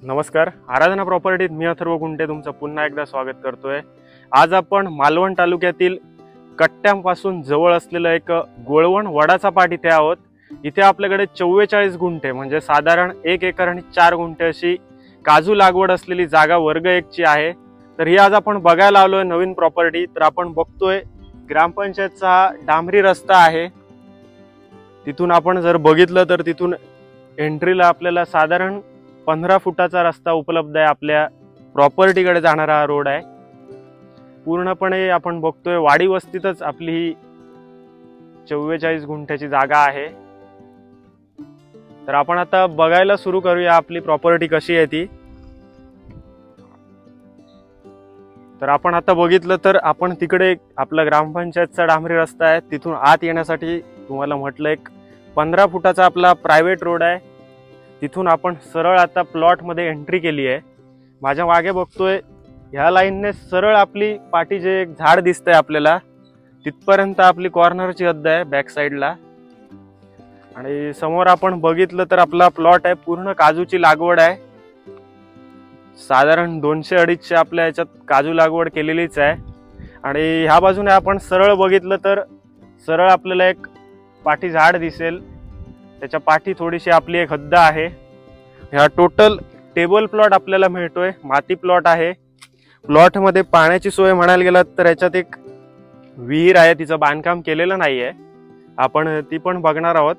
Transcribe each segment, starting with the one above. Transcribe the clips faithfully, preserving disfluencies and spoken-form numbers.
नमस्कार, आराधना प्रॉपर्टीत मी अथर्व गुंटे तुमचं पुन्हा एकदा स्वागत करतोय। आज आपण मालवण तालुक्यातील कट्ट्यांपासून जवळ असलेलं एक गोळवण वडाचा पाट इथे आहोत। इथे आपल्याकडे चव्वेचाळीस गुंठे म्हणजे साधारण एक एकर आणि चार गुंठे अशी काजू लागवड असलेली जागा वर्ग एक ची आहे। तर ही आज आपण बघायला आलोय नवीन प्रॉपर्टी। तर आपण बघतोय ग्रामपंचायतचा डांबरी रस्ता आहे। तिथून आपण जर बघितलं तर तिथून एंट्रीला आपल्याला साधारण पंधरा फुटाचा रस्ता उपलब्ध आहे। आपल्या प्रॉपर्टीकडे जाणारा हा रोड आहे। पूर्णपणे आपण बघतोय वाडी वस्तीतच आपली ही चव्वेचाळीस गुंठ्याची जागा आहे। तर आपण आता बघायला सुरू करूया आपली प्रॉपर्टी कशी आहे ती। तर आपण आता बघितलं तर आपण तिकडे आपला ग्रामपंचायतचा डांबरी रस्ता आहे। तिथून आत येण्यासाठी तुम्हाला म्हटलं एक पंधरा फुटाचा आपला प्रायव्हेट रोड आहे। तिथून आपण सरळ आता प्लॉट मध्ये एंट्री केली आहे। माझ्या मागे बघतोय ह्या लाईनने सरळ आपली पाठी जे एक झाड दिसतंय आपल्याला तिथपर्यंत आपली कॉर्नरची हद्द आहे बॅक साइडला। आणि समोर आपण बघितलं तर आपला प्लॉट आहे, पूर्ण काजूची लागवड आहे। साधारण दोनशे अडीचशे आपल्या याच्यात काजू लागवड केलेलीच आहे। आणि ह्या बाजूने आपण सरळ बघितलं तर सरळ आपल्याला एक पाठी झाड दिसेल, त्याच्या पाठी थोडीशी आपली एक हद्द आहे। ह्या टोटल टेबल प्लॉट आपल्याला मिळतोय, माती प्लॉट आहे। प्लॉट मध्ये पाण्याची सोय म्हणायला गेला तर याच्यात एक विहीर आहे, तिचं बांधकाम केलेलं नाहीये, आपण ती पण बघणार आहोत।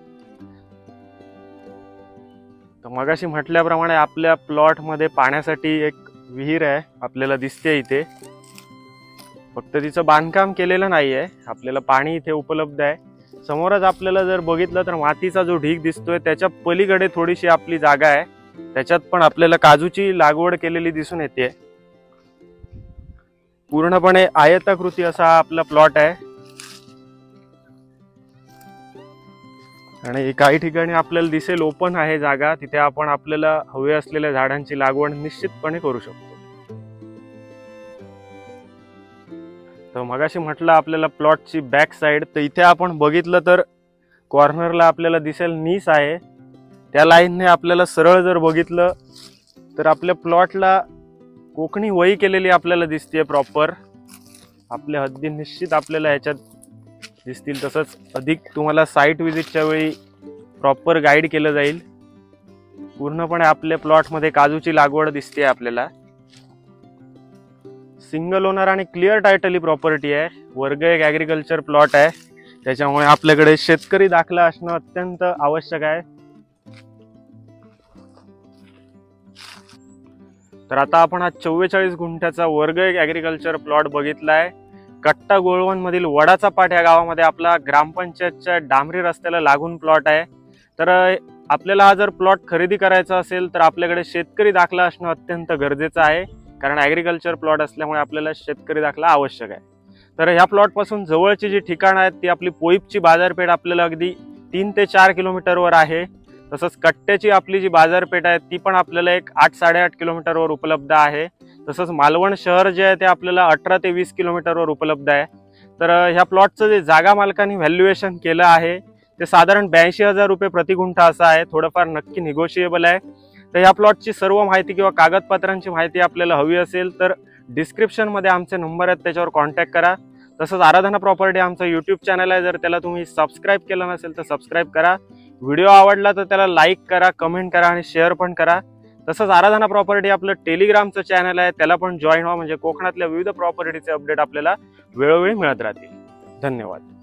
तर मगाशी म्हटल्याप्रमाणे आपल्या प्लॉट मध्ये पाण्यासाठी एक विहीर आहे आपल्याला दिसते इथे, फक्त तिचं बांधकाम केलेलं नाहीये। आपल्याला पाणी इथे उपलब्ध आहे। समोरच आपल्याला जर बघितलं तर मातीचा जो ढीग दिसतोय त्याच्या पलीकडे थोडीशी आपली जागा आहे, त्याच्यात पण आपल्याला काजूची लागवड केलेली दिसून येते। पूर्णपणे आयताकृती असा आपला प्लॉट आहे। आणि काही ठिकाणी आपल्याला दिसेल ओपन आहे जागा, तिथे आपण आपल्याला हवे असलेल्या झाडांची लागवड निश्चितपणे करू शकतो। तर मगाशी म्हटलं आपल्याला प्लॉटची बॅक साइड, तर इथे आपण बघितलं तर कॉर्नरला आपल्याला दिसेल नीस आहे। त्या लाईनने आपल्याला सरळ जर बघितलं तर आपल्या प्लॉटला कोकणी वही केलेली आपल्याला दिसते प्रॉपर। आपल्या हद्दी निश्चित आपल्याला ह्याच्यात दिसतील। तसंच अधिक तुम्हाला साईट व्हिजिटच्या वेळी प्रॉपर गाईड केलं जाईल। पूर्णपणे आपल्या प्लॉटमध्ये काजूची लागवड दिसते आपल्याला। सिंगल ओनर आणि क्लिअर टायटल ही प्रॉपर्टी आहे। वर्ग एक ॲग्रिकल्चर प्लॉट आहे, त्याच्यामुळे आपल्याकडे शेतकरी दाखला असणं अत्यंत आवश्यक आहे। तर आता आपण हा चव्वेचाळीस गुंठ्याचा वर्ग एक ॲग्रिकल्चर प्लॉट बघितलाय। कट्टा गोळवण मधील वडाचा पाट या गावामध्ये आपला ग्रामपंचायतच्या डांबरी रस्त्याला लागून प्लॉट आहे। तर आपल्याला हा जर प्लॉट खरेदी करायचा असेल तर आपल्याकडे शेतकरी दाखला असणं अत्यंत गरजेचं आहे, कारण ॲग्रिकल्चर प्लॉट असल्यामुळे आपल्याला शेतकरी दाखला आवश्यक आहे। तर ह्या प्लॉट पासून जवळची जी ठिकाणं आहेत ती आपली पोईपची बाजारपेठ आपल्याला अगदी तीन ते चार किलोमीटरवर आहे। तसंच कट्ट्याची आपली जी बाजारपेठ आहे ती पण आपल्याला एक आठ साडेआठ किलोमीटरवर उपलब्ध आहे। तसंच मालवण शहर जे आहे ते आपल्याला अठरा ते वीस किलोमीटरवर उपलब्ध आहे। तर ह्या प्लॉटचं जे जागा मालकांनी व्हॅल्युएशन केलं आहे ते साधारण ब्याऐंशी हजार रुपये प्रति गुंठा असं आहे। थोडंफार नक्की निगोशिएबल आहे। तर ह्या प्लॉटची सर्व माहिती किंवा कागदपत्रांची माहिती आपल्याला हवी असेल तर डिस्क्रिप्शन मध्ये आमचे नंबर आहेत, त्याच्यावर कॉन्टॅक्ट करा। तसंच आराधना प्रॉपर्टी आमचा यूट्यूब चॅनल आहे, जर त्याला तुम्ही सबस्क्राईब केलं नसेल तर सबस्क्राईब करा। व्हिडिओ आवडला तर त्याला लाईक करा, कमेंट करा आणि शेअर पण करा। तसंच आराधना प्रॉपर्टी आपलं टेलिग्रामचं चॅनल आहे, त्याला पण जॉईन व्हा, म्हणजे कोकणातल्या विविध प्रॉपर्टीचे अपडेट आपल्याला वेळोवेळी मिळत राहतील। धन्यवाद।